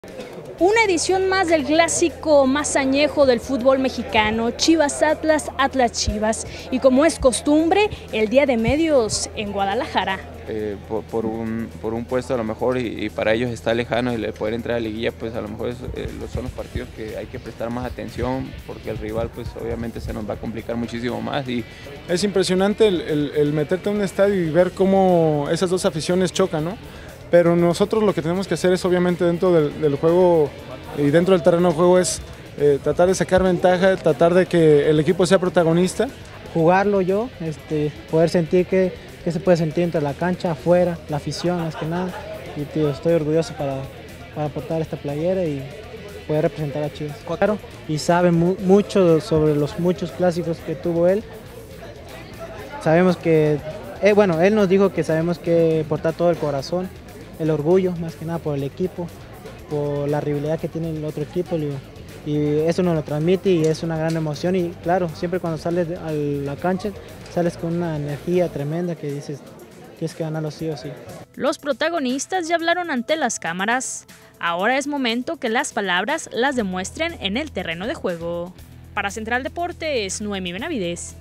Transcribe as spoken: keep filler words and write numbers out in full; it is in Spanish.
Una edición más del clásico más añejo del fútbol mexicano, Chivas Atlas, Atlas Chivas. Y como es costumbre, el Día de Medios en Guadalajara. Eh, por, por, un, por un puesto a lo mejor y, y para ellos está lejano el poder entrar a la liguilla, pues a lo mejor es, eh, son los partidos que hay que prestar más atención porque el rival pues obviamente se nos va a complicar muchísimo más. Y es impresionante el, el, el meterte a un estadio y ver cómo esas dos aficiones chocan, ¿no? Pero nosotros lo que tenemos que hacer es obviamente dentro del, del juego y dentro del terreno de juego es eh, tratar de sacar ventaja, tratar de que el equipo sea protagonista. Jugarlo yo, este, poder sentir que, que se puede sentir entre la cancha, afuera, la afición más que nada. Y tío, estoy orgulloso para, para portar esta playera y poder representar a Chivas. Claro, y sabe mu mucho sobre los muchos clásicos que tuvo él. Sabemos que, eh, bueno, él nos dijo que sabemos que portar todo el corazón, el orgullo más que nada por el equipo, por la rivalidad que tiene el otro equipo, y eso nos lo transmite y es una gran emoción. Y claro, siempre cuando sales a la cancha sales con una energía tremenda que dices tienes que ganarlo sí o sí. Los protagonistas ya hablaron ante las cámaras. Ahora es momento que las palabras las demuestren en el terreno de juego. Para Central Deportes, Noemí Benavides.